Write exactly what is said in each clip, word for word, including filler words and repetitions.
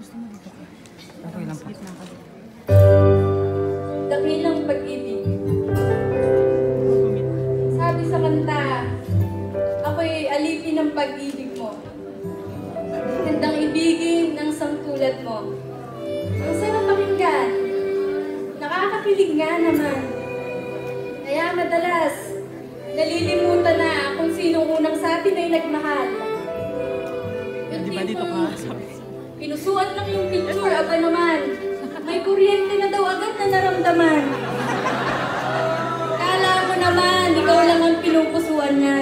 Okay lang po. Dakilang pag-ibig. Sabi sa kanta, ako'y alipin ng pag-ibig mo. Handang ibigin ng sangtulad mo. Ang sarap pakinggan. Nakakakilig nga naman. Kaya madalas, nalilimutan na kung sinong unang sa atin ay nagmahal. Yung tipong pinusuan lang yung picture, aba naman. May kuryente na daw agad na naramdaman. Kala mo naman, ikaw lang ang pinupusuan niya.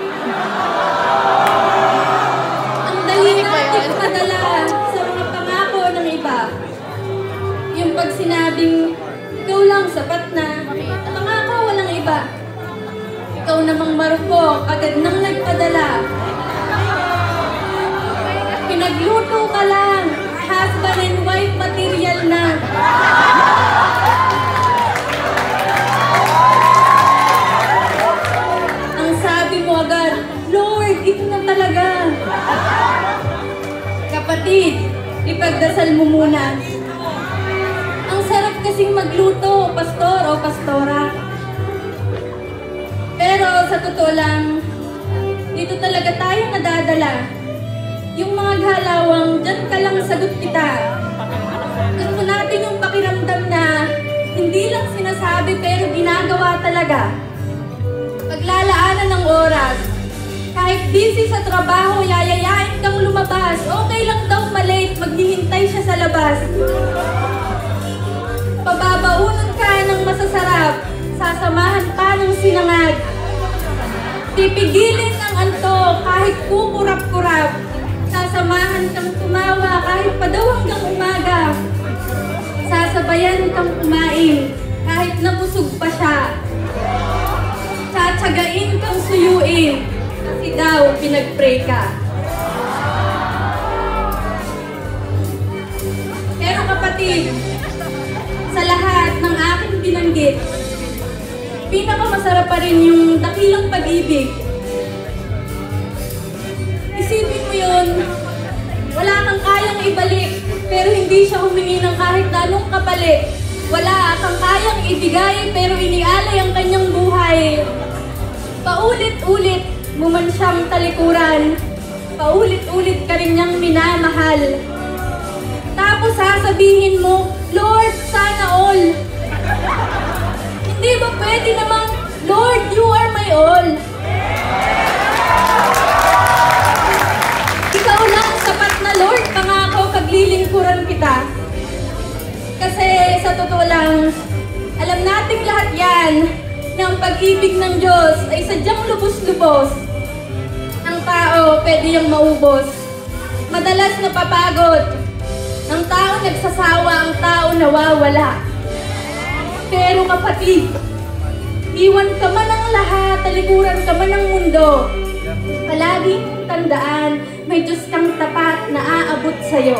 Ang dali natin padala sa mga pangako ng iba. Yung pag sinabing, ikaw lang sapat na, pangako walang iba. Ikaw namang marupok, agad nang nagpadala. Pinagluto ka lang, husband and wife material na. Ang sabi mo agad, Lord, ito na talaga. Kapatid, ipagdasal mo muna. Ang sarap kasing magluto, pastor o pastora. Pero sa totoo lang, dito talaga tayo nadadala. Yung mga galawang, dyan ka lang sagot kita. Gusto natin yung pakiramdam na hindi lang sinasabi pero ginagawa talaga. Paglalaanan ng oras, kahit busy sa trabaho, yayayain kang lumabas. Okay lang daw malate, maghihintay siya sa labas. Pababaunan ka ng masasarap, sasamahan pa ng sinangag. Pipigilin ng antok kahit kukurap-kurap. Sasamahan kang tumawa kahit pa daw hanggang umaga. Sasabayan kang kumain kahit nabusog pa siya. Tsatsagain kang suyuin kasi daw pinag-pray ka. Pero kapatid, sa lahat ng aking binanggit, pinakamasarap pa rin yung dakilang pag-ibig. Isipin mo yun, wala kang kayang ibalik, pero hindi siya humingi ng kahit anong kapalit. Wala kang kayang ibigay, pero inialay ang kanyang buhay. Paulit-ulit mo man siyang talikuran, paulit-ulit ka rin niyang minamahal. Tapos sasabihin mo, Lord, sana all. Hindi ba pwede namang, Lord, you are my all? Ikaw lang sapat na Lord, pangako paglilingkuran kita. Kasi sa totoo lang, alam nating lahat yan na ang pag-ibig ng Diyos ay sadyang lubos-lubos. Ang tao pwede yung maubos. Madalas napapagod. Ang tao nagsasawa, ang tao nawawala. Pero kapatid, iwan ka man ng lahat, talikuran ka man ng mundo. Palaging tandaan, may Diyos kang tapat na aabot sa'yo.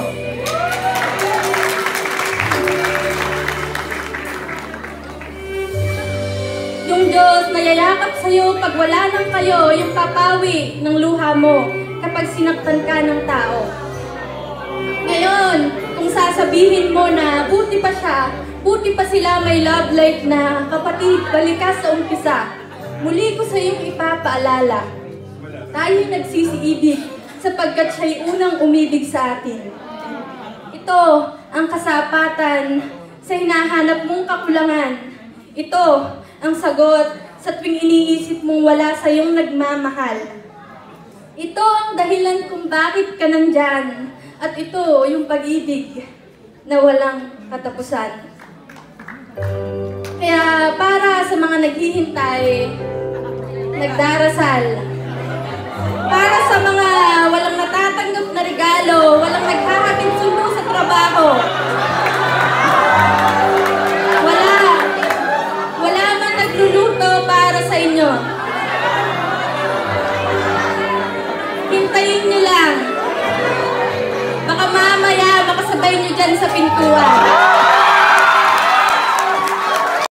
Yung Diyos na yayakap sa'yo pag wala nang kayo, yung papawi ng luha mo kapag sinaktan ka ng tao. Ngayon, kung sasabihin mo na buti pa siya, buti pa sila may love life na, kapatid, balik ka sa umpisa. Muli ko sa iyong ipapaalala. Tayo'y nagsisiibig sapagkat siya'y unang umibig sa atin. Ito ang kasapatan sa hinahanap mong kakulangan. Ito ang sagot sa tuwing iniisip mong wala sa iyong nagmamahal. Ito ang dahilan kung bakit ka nandyan. At ito yung pag-ibig na walang katapusan. Kaya para sa mga naghihintay, nagdarasal. Para sa mga walang natatanggap na regalo, walang naghahatid sundo sa trabaho. Wala. Wala man nagluluto para sa inyo. Hintayin nyo lang. Baka mamaya makasabay nyo dyan sa pintuan.